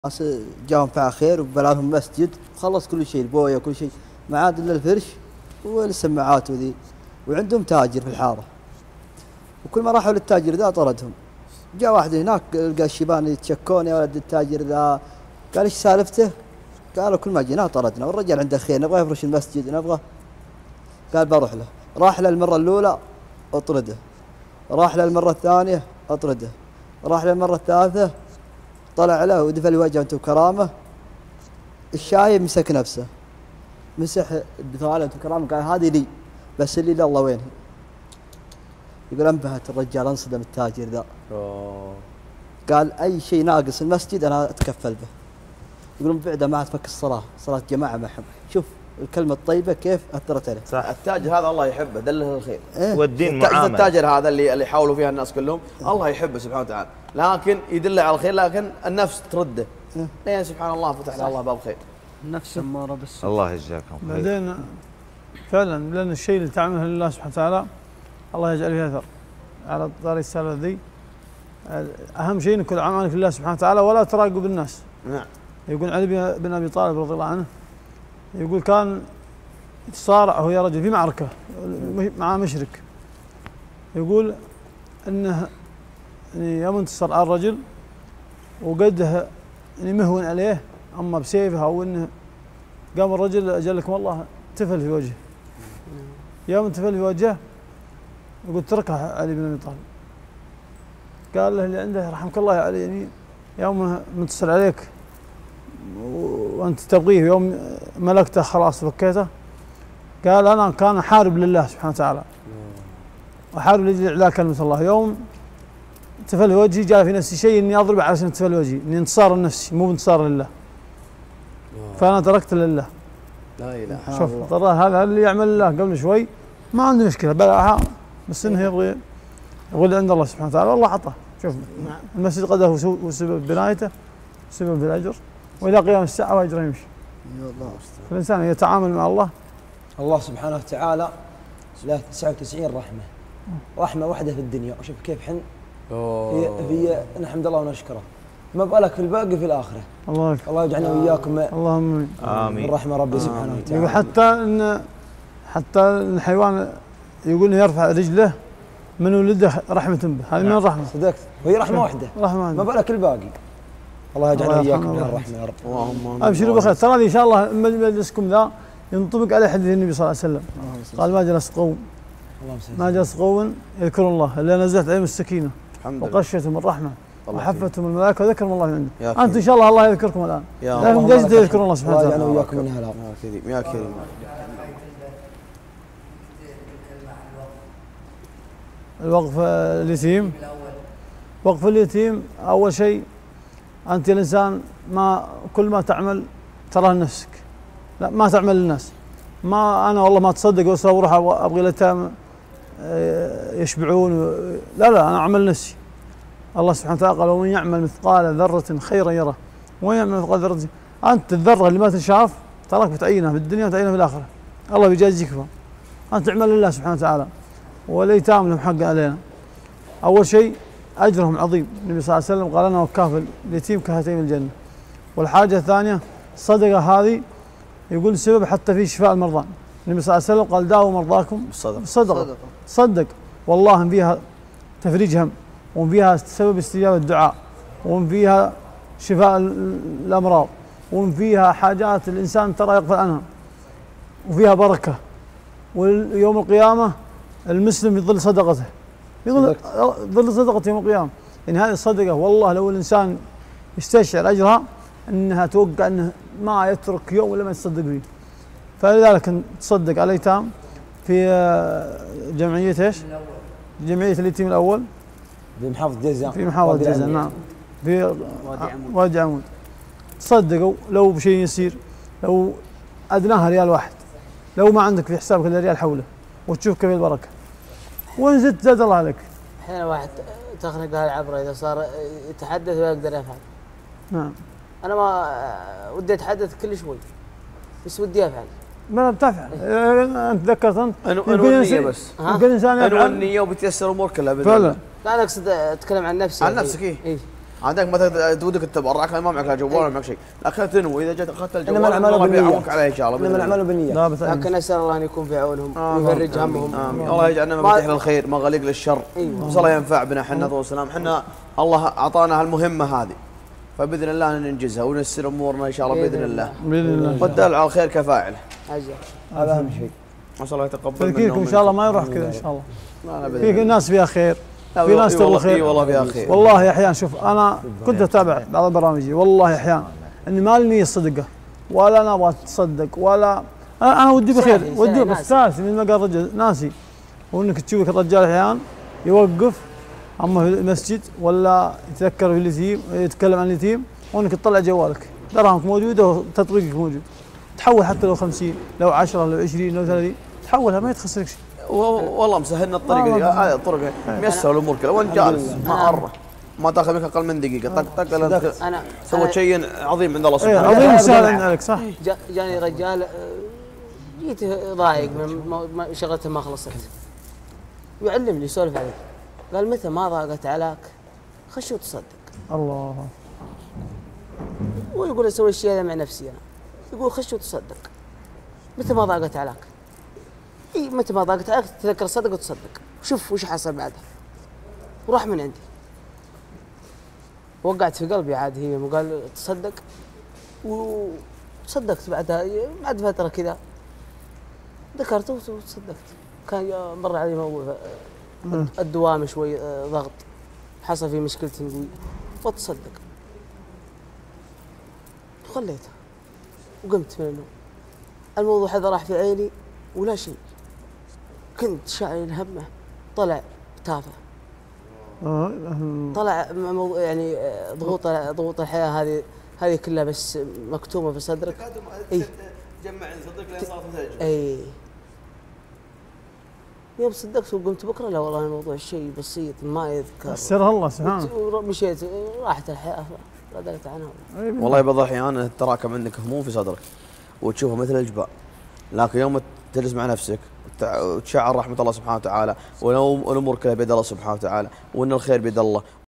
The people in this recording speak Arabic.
ناس جاهم فيها خير وبلا لهم مسجد وخلص كل شيء البويه وكل شيء ما عاد الا الفرش والسماعات وذي، وعندهم تاجر في الحاره، وكل ما راحوا للتاجر ذا طردهم. جاء واحد هناك لقى الشيبان يتشكون يا ولد التاجر ذا، قال ايش سالفته؟ قالوا كل ما جينا طردنا، والرجال عنده خير نبغى يفرش المسجد نبغى. قال بروح له، راح له المره الاولى اطرده، راح له المره الثانيه اطرده، راح له المره الثالثه طلع له ودفع لي وجهه انت وكرامه. الشايب مسك نفسه، مسح الدفاع له انت وكرامه، قال هذه لي بس اللي لله وينها. يقول انبهت الرجال انصدم التاجر ذا. قال اي شيء ناقص المسجد انا اتكفل به. يقولون بعده ما تفك الصلاه، صلاه جماعه معهم. شوف الكلمه الطيبه كيف اثرت عليه. صح. التاجر هذا الله يحبه دله الخير. إيه؟ والدين معامله. التاجر هذا اللي يحاولوا فيها الناس كلهم الله يحبه سبحانه وتعالى، لكن يدله على الخير، لكن النفس ترده. لين سبحان الله فتح له الله باب خير. النفس اماره بالسوء. الله يجزاكم خير. بعدين فعلا لان الشيء اللي تعمله لله سبحانه وتعالى الله يجعل فيه اثر. على طاري السالفه ذي اهم شيء نكون عملك لله سبحانه وتعالى ولا تراقب الناس. نعم. يقول علي بن ابي طالب رضي الله عنه، يقول كان يتصارع هو يا رجل في معركه مع مشرك، يقول انه يوم انتصر على الرجل وقده مهون عليه اما بسيفه او انه قام الرجل اجل لكم الله تفل في وجهه. يوم تفل في وجهه يقول تركه علي بن ابي طالب، قال له اللي عنده رحمك الله يا علي، يعني يوم منتصر عليك وانت تبغيه يوم ملكته خلاص فكيته، قال انا كان احارب لله سبحانه وتعالى واحارب لاجل اعلاء كلمه الله. يوم تفل وجهي جاء في نفسي شيء اني اضربه علشان تفل وجهي، اني انتصار لنفسي مو انتصار لله، فانا تركت لله. لا اله. شوف ترى هذا اللي يعمل الله قبل شوي ما عنده مشكله بلعها، بس انه يبغي يقول عند الله سبحانه وتعالى والله عطاه. شوف المسجد قد هو سبب بنايته سبب في الاجر، والى قيام الساعه واجره يمشي. فالانسان يتعامل مع الله. الله سبحانه وتعالى له 99 رحمه، رحمه واحده في الدنيا، وشوف كيف هي نحمد الله ونشكره، ما بالك في الباقي في الاخره. الله أكبر. الله يجعلنا واياكم اللهم امين. من رحمه ربي سبحانه وتعالى. يقول حتى الحيوان يقول يرفع رجله من ولده رحمه به، هذه من الرحمه. صدقت، وهي رحمه واحده، رحمه ما بالك الباقي. الله يجعلنا واياكم من الرحمه يا رب. اللهم ابشروا بخير. ترى ان شاء الله مجلسكم ذا ينطبق عليه حديث النبي صلى الله عليه وسلم، قال ما جلس قوم يذكرون الله الا نزلت عليهم السكينه وغشيتهم الرحمه وحفتهم الملائكه وذكرهم الله من عنده. انتم ان شاء الله الله يذكركم الان، لهم جزء يذكرون الله سبحانه وتعالى. الله يجعلنا واياكم من هؤلاء. يا كريم يا كريم. الوقف اليتيم، وقف اليتيم اول شيء انت الانسان ما كل ما تعمل تراه لنفسك، لا ما تعمل للناس. ما انا والله ما تصدق واروح ابغي اليتامى يشبعون لا انا اعمل نفسي. الله سبحانه وتعالى قال ومن يعمل مثقال ذره خيرا يره ومن يعمل مثقال ذره. انت الذره اللي ما تنشاف تراك بتعينها في الدنيا وتعينها في الاخره، الله بيجازيك فيها. انت تعمل لله سبحانه وتعالى، والايتام لهم حق علينا. اول شيء اجرهم عظيم، النبي صلى الله عليه وسلم قال انا وكافل اليتيم كهاتين الجنه. والحاجه الثانيه الصدقه، هذه يقول سبب حتى في شفاء المرضى. النبي صلى الله عليه وسلم قال داووا مرضاكم بالصدقه. صدق والله فيها تفريج هم، وفيها سبب استجابه الدعاء، وفيها شفاء الامراض، وفيها حاجات الانسان ترى يغفل عنها، وفيها بركه. ويوم القيامه المسلم يظل صدقته، يظل صدقته يوم القيامه. يعني هذه الصدقه والله لو الانسان يستشعر اجرها انها توقع انه ما يترك يوم الا ما يتصدق فيه. فلذلك تصدق على الايتام في جمعيه ايش؟ جمعيه اليتيم الاول في محافظه جيزان. في محافظه جيزان، نعم، في وادي عمود. تصدقوا لو بشيء يسير، لو ادناها ريال واحد، لو ما عندك في حسابك الا ريال حوله، وتشوف كيف البركه. وان زدت زاد الله عليك. احيانا واحد تخنق له العبره اذا صار يتحدث ويقدر يفهم. نعم. انا ما ودي اتحدث كل شوي، بس ودي افعل. ما بتفعل. انت تذكرت انت انو النيه بس. يمكن انسان انو النيه وبتيسر امور كلها فعلا. لا انا اقصد اتكلم عن نفسي. عن نفسك ايه؟ عندك مثلا تودك تتبرع ما معك لا جوال ولا معك شيء، لكن تنوي اذا جيت اخذت الجوال انما الاعمال الله بالنيات. بيعونك عليه ان شاء الله انما بإذن الله. الاعمال بالنيات. لا بس لكن اسال الله ان يكون في عونهم ويفرج همهم. آمين. الله يجعلنا مفاتيح للخير مغاليق للشر. أيوة. وصل الله ينفع بنا احنا والسلام، احنا الله اعطانا هالمهمه هذه، فباذن الله ننجزها ونيسر امورنا ان شاء الله باذن الله. باذن الله. والدال على الخير كفاعله. أجل. هذا اهم شيء. وصل الله يتقبل منا تذكيركم ان شاء الله ما يروح كذا ان شاء الله. لا بإذن في الله. ناس فيها خير، لا في ناس إي تبغى والله- خير. إي والله فيها خير. والله احيانا شوف انا كنت اتابع بعض البرامج والله احيانا اني ما لي نيه صدقه ولا انا ابغى اتصدق ولا انا ودي بخير سهل- ودي سهل بس ناسي. ناسي من ما قال رجل ناسي. وانك تشوفك الرجال احيانا يوقف اما في المسجد ولا يتذكر في اليتيم يتكلم عن اليتيم وانك تطلع جوالك دراهمك موجوده وتطبيقك موجود. تحول حتى لو 50 لو 10 لو 20 لو 30 تحولها ما يتخسرك شيء. والله مسهلنا الطريقه دي، هذه الطرق ميسر الامور كلها وانت جالس ما أره ما تاخذ منك اقل من دقيقه طق طق لأن أنت انا سويت شيء عظيم عند الله ايه سبحانه عظيم وتعالى. سهل عند عليك صح. جاني رجال جيت ضايق من شغلته ما خلصت، يعلمني يسولف علي، قال متى ما ضاقت عليك خش وتصدق. الله ويقول اسوي الشيء هذا مع نفسي انا، يقول خش وتصدق متى ما ضاقت عليك. اي متى ما ضاقت عليك تذكر صدق وتصدق، شوف وش حصل بعدها وراح من عندي. وقعت في قلبي عاد هي وقال تصدق وصدقت بعدها بعد فتره كذا ذكرته وتصدقت. كان مر علي موضوع الدوام شوي ضغط، حصل في مشكلة قوي فتصدق، خليته وقمت من النوم. الموضوع هذا راح في عيني ولا شيء، كنت شايل همه طلع تافه، طلع يعني ضغوط الحياة هذه كلها بس مكتومة في صدرك. اي جمع صدق لين صارت مثلج. اي يوم صدقت وقمت بكره لا والله الموضوع شيء بسيط ما يذكر. سر الله سبحانه. مشيت راحت الحياه رديت عنها. والله بعض الاحيان تراكم عندك هموم في صدرك وتشوفها مثل الجبال، لكن يوم تجلس مع نفسك وتشعر رحمه الله سبحانه وتعالى والامور كلها بيد الله سبحانه وتعالى وان الخير بيد الله